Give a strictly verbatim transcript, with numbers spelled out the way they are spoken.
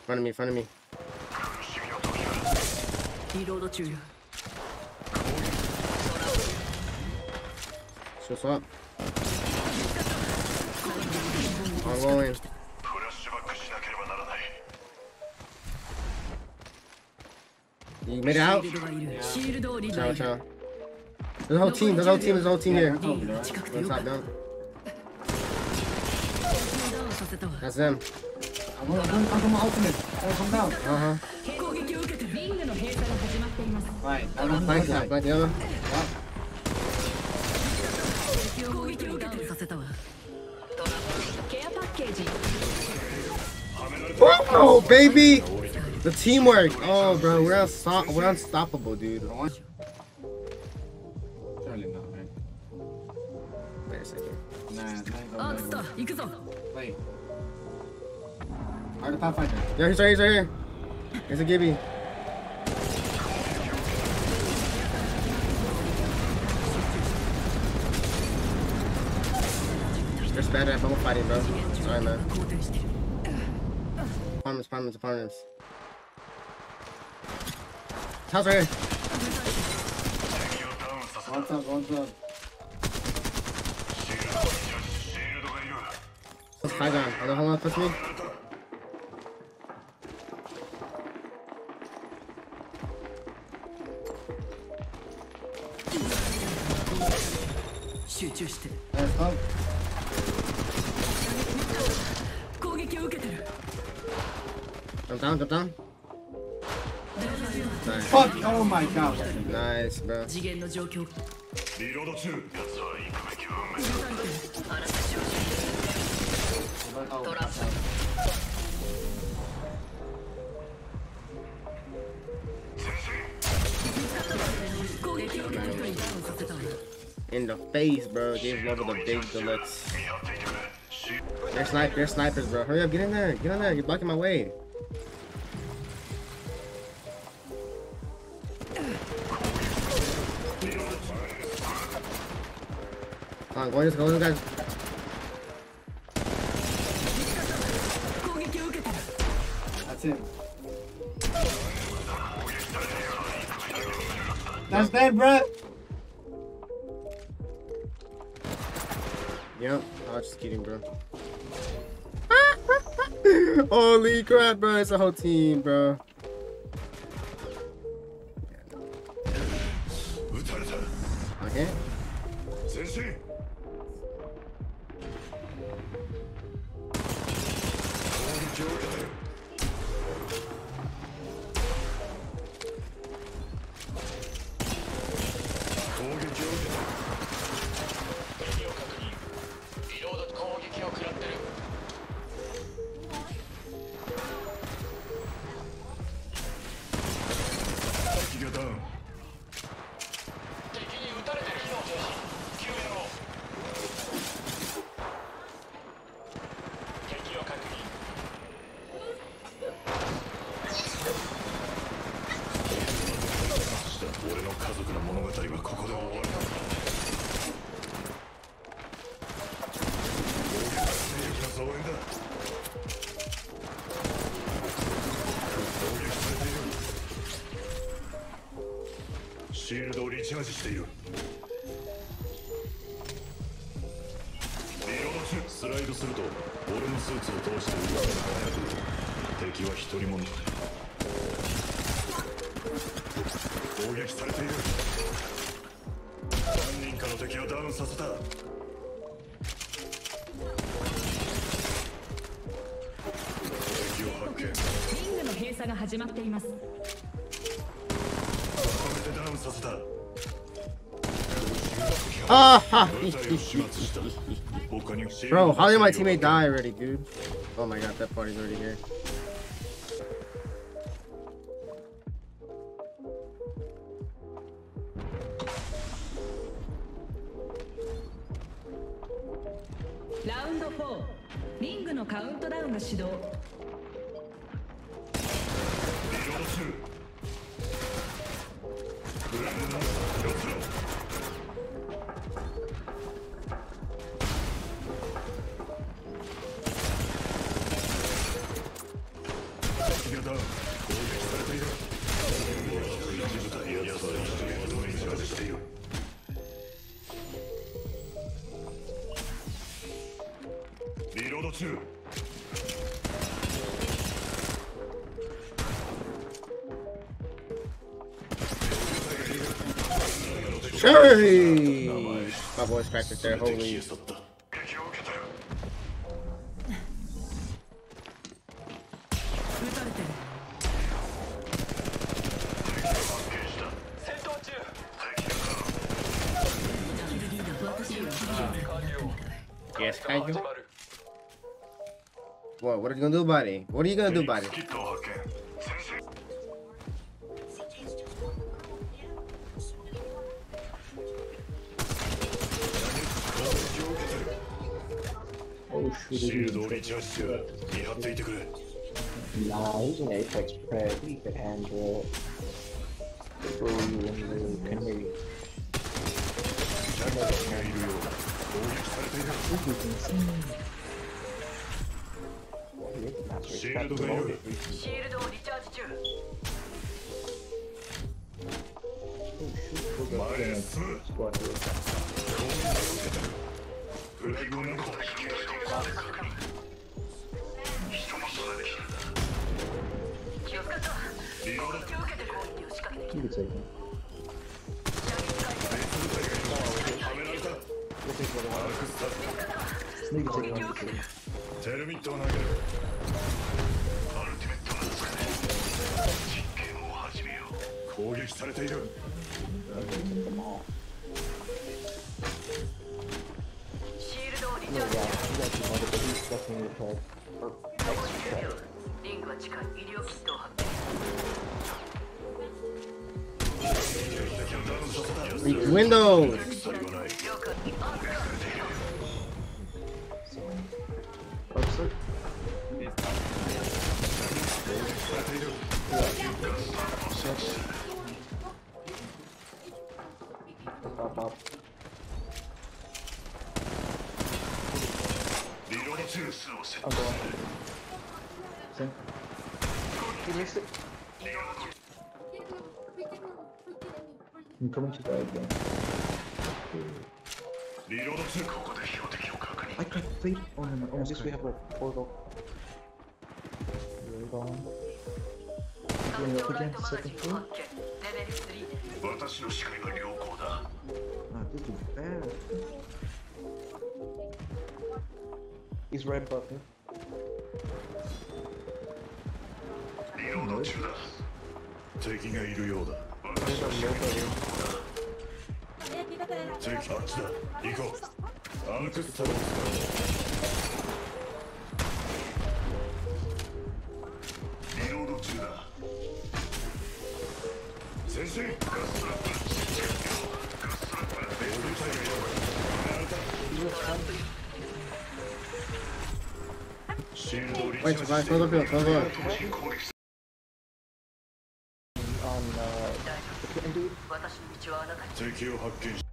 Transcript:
Front of me, front of me. Show swap. I'm going. You made it out? Yeah. Ciao, ciao. There's a whole team, there's a whole team, there's a whole team here. One top down. That's them. I'm gonna come from my ultimate. Come down. Uh huh. Right. I don't flank that, flank the other. Oh, baby! The teamwork! Oh, bro, we're, unsto we're unstoppable, dude. Wait a second. Nah, wait. Are the Pathfinder? Yeah, he's right, he's right here. Here's a Gibby. They're bad at bubble fighting, bro. Sorry, man. Apartments, apartments, apartments. House right here. What's up, what's up? What's high down? Hold on, hold on, touch me. Let's go. Jump down, jump down. Nice. Fuck! Oh my god. Nice, bro. In the face, bro. Gave love with the big deluxe. They're snipers, they're snipers, bro. Hurry up, get in there. Get in there. You're blocking my way. Come on, go in, go in, guys. That's it. That's dead, bro. Yep, I was just kidding, bro. Holy crap, bro. It's a whole team, bro. Okay. Ah! Bro, how did my teammate die already, dude? Oh my god, that party's already here. Round four. リングのカウントダウンが始動。 リロード中。 Sherry! My voice cracked it there, holy. Yes, Kaiju. What? What are you gonna do about it? What are you gonna do about it? Oh shoot. Nah, he's an Apex Prep. He could handle it. Throw you in the canary. You could take him. Sneak take him. Windows! Pop up. I'm going. See? He missed it. I'm coming to die again. I can think on him. Oh, this we have a portal. Really going. Going up again, second floor. Ah, this is bad. He's red button. Taking a load. There's a low button. Take a load. Go. I'm just so. Reload中だ。先生。 Wait, survive, close up here, close up. On, uh, the dude. 敵を発見し